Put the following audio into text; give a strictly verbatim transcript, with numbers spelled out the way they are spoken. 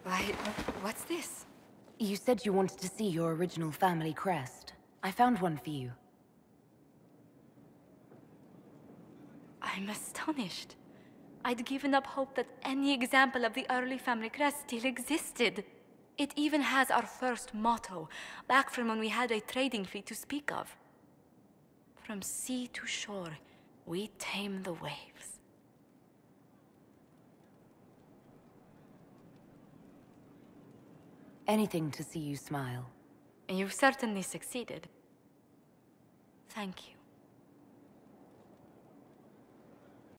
Why, what's this? You said you wanted to see your original family crest. I found one for you. I'm astonished. I'd given up hope that any example of the early family crest still existed. It even has our first motto, back from when we had a trading fleet to speak of. From sea to shore, we tame the waves. Anything to see you smile. You've certainly succeeded. Thank you.